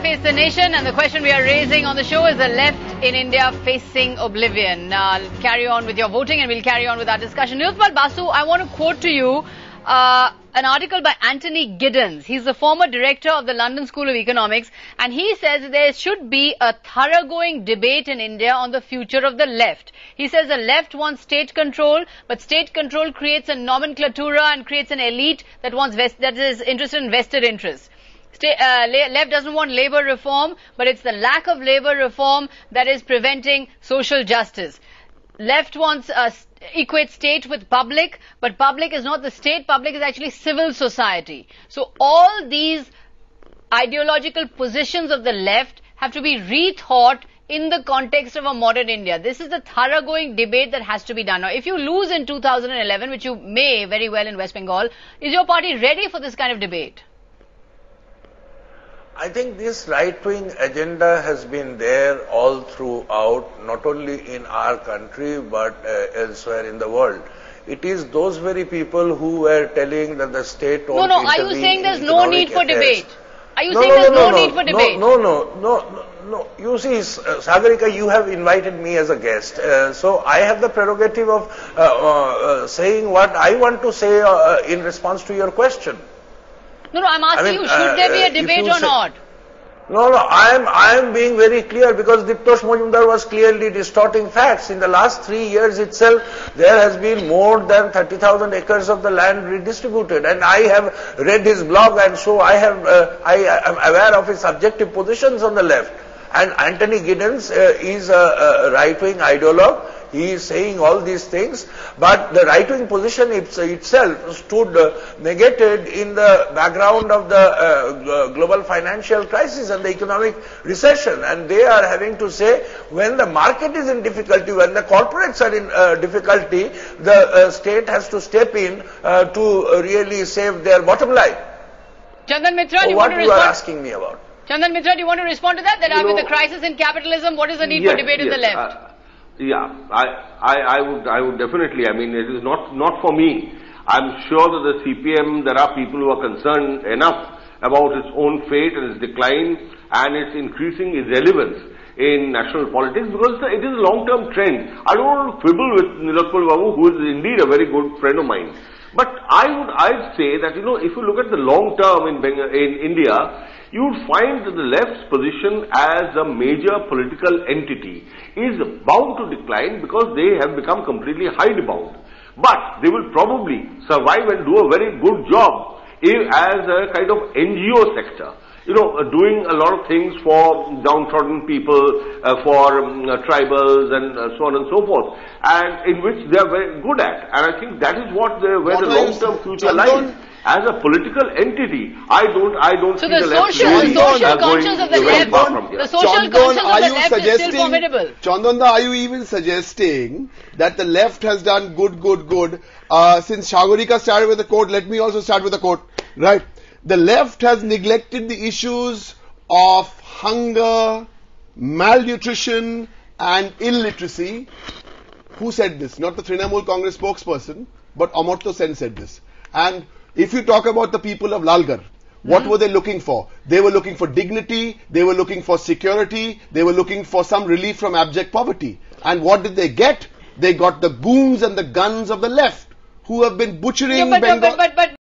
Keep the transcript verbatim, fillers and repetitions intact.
Face the Nation, and the question we are raising on the show is the left in India facing oblivion. Now, I'll carry on with your voting and we'll carry on with our discussion. Nilotpal Basu, I want to quote to you uh, an article by Anthony Giddens. He's the former director of the London School of Economics, and he says there should be a thoroughgoing debate in India on the future of the left. He says the left wants state control, but state control creates a nomenclatura and creates an elite that wants vest that is interested in vested interests. Stay, uh, left doesn't want labour reform, but it's the lack of labour reform that is preventing social justice. Left wants uh, equate state with public, but public is not the state, public is actually civil society. So all these ideological positions of the left have to be rethought in the context of a modern India. This is the thoroughgoing debate that has to be done. Now, if you lose in two thousand eleven, which you may very well in West Bengal, is your party ready for this kind of debate? I think this right-wing agenda has been there all throughout, not only in our country but uh, elsewhere in the world. It is those very people who were telling that the state won't No, no, are you saying there's no need for debate? Are you saying there's no need for debate? No, no, no, no, no. You see, uh, Sagarika, you have invited me as a guest. Uh, so I have the prerogative of uh, uh, saying what I want to say uh, in response to your question. No, no, I'm asking I mean, you, should uh, there be a debate or not? No, no, I am, I am being very clear because Diptosh Majumdar was clearly distorting facts. In the last three years itself, there has been more than thirty thousand acres of the land redistributed. And I have read his blog, and so I have, uh, I am aware of his subjective positions on the left. And Anthony Giddens uh, is a, a right-wing ideologue. He is saying all these things, but the right-wing position itself stood uh, negated in the background of the uh, global financial crisis and the economic recession. And they are having to say, when the market is in difficulty, when the corporates are in uh, difficulty, the uh, state has to step in uh, to really save their bottom line. Chandan Mitra, so do you what want to you respond? are asking me about? Chandan Mitra, do you want to respond to that? That you with know, the crisis in capitalism, what is the need yes, for debate yes, in the left? Uh, Yeah, I, I, I would, I would definitely. I mean, it is not, not for me. I'm sure that the C P M, there are people who are concerned enough about its own fate and its decline and its increasing irrelevance in national politics, because it is a long-term trend. I don't want to quibble with Nilotpal Babu, who is indeed a very good friend of mine. But I would, I'd say that, you know, if you look at the long term in, in India, you would find that the left's position as a major political entity is bound to decline because they have become completely hidebound. But they will probably survive and do a very good job as a kind of N G O sector. You know, uh, doing a lot of things for downtrodden people, uh, for um, uh, tribals and uh, so on and so forth, and in which they are very good at. And I think that is what the, where what the long-term future lies. As a political entity, I don't, I don't so see the, the left social, really social conscience of the left, the social Chandan, conscience of the you left is still formidable. Chandanda, are you even suggesting that the left has done good, good, good? Uh, since Sagarika started with a quote, let me also start with a quote, right? The left has neglected the issues of hunger, malnutrition and illiteracy. Who said this? Not the Trinamool Congress spokesperson, but Amartya Sen said this. And if you talk about the people of Lalgarh, what mm-hmm. were they looking for? They were looking for dignity, they were looking for security, they were looking for some relief from abject poverty. And what did they get? They got the goons and the guns of the left, who have been butchering yeah, but, Bengal. But, but, but